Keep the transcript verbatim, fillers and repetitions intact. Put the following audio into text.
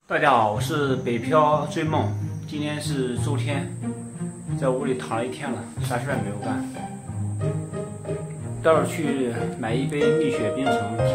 大家好，我是北漂追梦。今天是周天，在屋里躺了一天了，啥事儿也没有干。待会儿去买一杯蜜雪冰城，